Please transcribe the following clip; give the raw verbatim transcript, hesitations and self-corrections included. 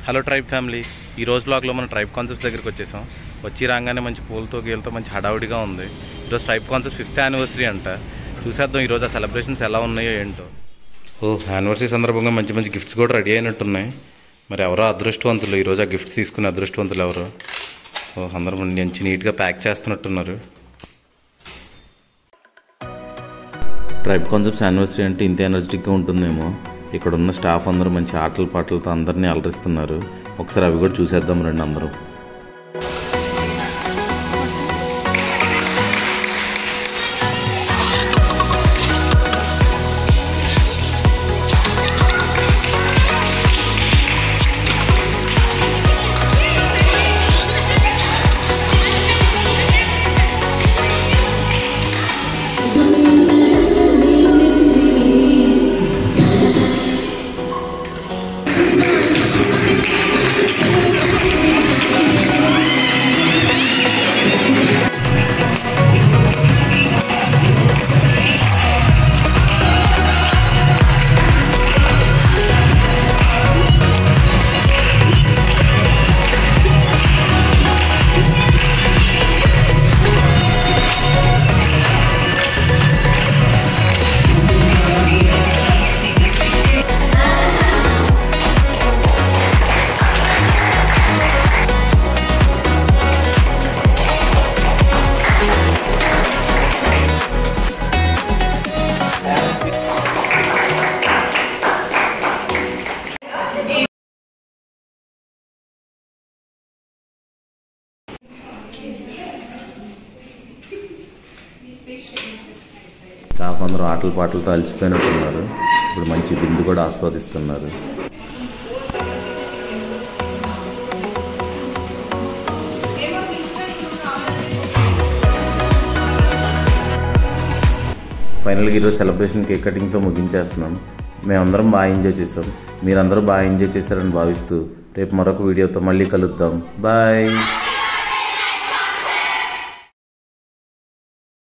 Hello tribe family, ఈ రోజు బ్లాగ్లో మనం ట్రైబ్ కాన్సెప్ట్స్ దగ్గరికి వచ్చేసాం. వచ్చి రాగానే మంచి పూలతో గీలతో మంచి హడావుడిగా ఉంది. ఈరోజు ట్రైబ్ కాన్సెప్ట్స్ ఫిఫ్త్ యానివర్సరీ అంట. చూసేద్దాం ఈరోజు ఆ సెలబ్రేషన్స్ ఎలా ఉన్నాయో ఏంటో. ఓ యానివర్సరీ సందర్భంగా మంచి మంచి గిఫ్ట్స్ కూడా రెడీ అయినట్టున్నాయి. మరి ఎవరో అదృష్టవంతులు ఈరోజు ఆ గిఫ్ట్స్ తీసుకునే అదృష్టవంతులు ఎవరు? ఓ అందరూ మంచి నీట్గా ప్యాక్ చేస్తున్నట్టున్నారు. ట్రైబ్ కాన్సెప్ట్స్ యానివర్సరీ అంటే ఇంత ఎనర్జెటిక్గా ఉంటుందేమో. ఇక్కడ ఉన్న స్టాఫ్ అందరూ మంచి ఆటల పాటలతో అందరినీ అలరిస్తున్నారు. ఒకసారి అవి కూడా చూసేద్దాం రండి అందరూ. స్టాఫ్ అందరూ ఆటల పాటలతో అలసిపోయినట్టున్నారు. ఇప్పుడు మంచి విందు కూడా ఆస్వాదిస్తున్నారు. ఫైనల్గా ఈరోజు సెలబ్రేషన్ కేక్ కటింగ్తో ముగించేస్తున్నాం. మేమందరం బాగా ఎంజాయ్ చేసాం. మీరందరూ బాగా ఎంజాయ్ చేశారని భావిస్తూ రేపు మరొక వీడియోతో మళ్ళీ కలుద్దాం. బాయ్.